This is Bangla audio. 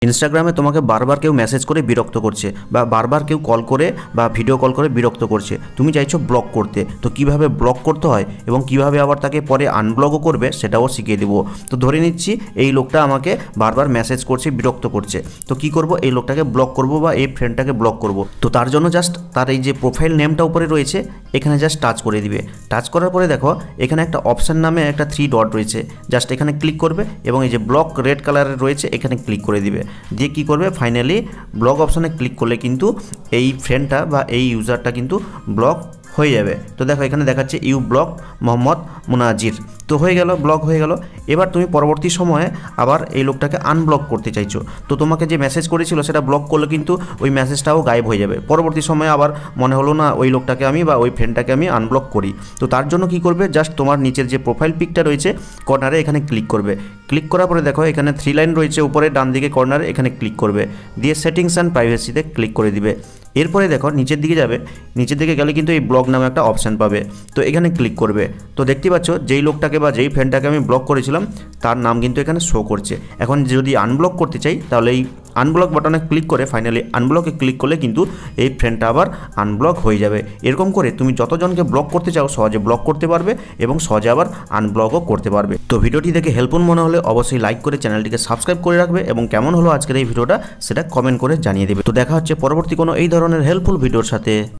ইনস্টাগ্রামে তোমাকে বারবার কেউ মেসেজ করে বিরক্ত করছে বা বারবার কেউ কল করে বা ভিডিও কল করে বিরক্ত করছে, তুমি চাইছো ব্লক করতে। তো কিভাবে ব্লক করতে হয় এবং কিভাবে আবার তাকে পরে আনব্লকও করবে সেটাও শিখিয়ে দেবো। তো ধরে নিচ্ছি এই লোকটা আমাকে বারবার মেসেজ করছে, বিরক্ত করছে। তো কি করব, এই লোকটাকে ব্লক করব বা এই ফ্রেন্ডটাকে ব্লক করব। তো তার জন্য জাস্ট তার এই যে প্রোফাইল নেমটা উপরে রয়েছে এখানে জাস্ট টাচ করে দিবে। টাচ করার পরে দেখো এখানে একটা অপশান নামে একটা 3 ডট রয়েছে, জাস্ট এখানে ক্লিক করবে এবং এই যে ব্লক রেড কালারের রয়েছে এখানে ক্লিক করে দিবে। দিয়ে কি করবে, ফাইনালি ব্লক অপশানে ক্লিক করলে কিন্তু এই ফ্রেন্ডটা বা এই ইউজারটা কিন্তু ব্লক হয়ে যাবে। তো দেখো এখানে দেখাচ্ছে ইউ ব্লক মোহাম্মদ মুনাজির। তো হয়ে গেল, ব্লক হয়ে গেল। এবার তুমি পরবর্তী সময়ে আবার এই লোকটাকে আনব্লক করতে চাইছো। তো তোমাকে যে মেসেজ করেছিল সেটা ব্লক করলে কিন্তু ওই মেসেজটাও গায়েব হয়ে যাবে। পরবর্তী সময়ে আবার মনে হলো না ওই লোকটাকে আমি বা ওই ফ্রেন্ডটাকে আমি আনব্লক করি। তো তার জন্য কি করবে, জাস্ট তোমার নিচের যে প্রোফাইল পিকটা রয়েছে কর্নারে এখানে ক্লিক করবে। ক্লিক করার পরে দেখো এখানে 3 লাইন রয়েছে উপরে ডান দিকে কর্নারে, এখানে ক্লিক করবে। দিয়ে সেটিংস অ্যান্ড প্রাইভেসিতে ক্লিক করে দিবে। এরপরে দেখো নিচের দিকে যাবে, নিচের দিকে গেলে কিন্তু এই ব্লক নামে একটা অপশান পাবে। তো এখানে ক্লিক করবে। তো দেখতে পাচ্ছ যেই লোকটাকে বা যেই ফ্রেন্ডটাকে আমি ব্লক করেছিলাম তার নাম কিন্তু এখানে শো করছে। এখন যদি আনব্লক করতে চাই তাহলে এই আনব্লক বাটনে ক্লিক করে ফাইনালি আনব্লকে ক্লিক করলে কিন্তু এই ফ্রেন্ডটা আবার আনব্লক হয়ে যাবে। এরকম করে তুমি যতজনকে ব্লক করতে চাও সহজে ব্লক করতে পারবে এবং সহজে আবার আনব্লকও করতে পারবে। তো ভিডিওটি দেখে হেল্পফুল মনে হলে অবশ্যই লাইক করে চ্যানেলটিকে সাবস্ক্রাইব করে রাখবে এবং কেমন হলো আজকের এই ভিডিওটা সেটা কমেন্ট করে জানিয়ে দেবে। তো দেখা হচ্ছে পরবর্তী কোনো এই ধরনের হেল্পফুল ভিডিওর সাথে।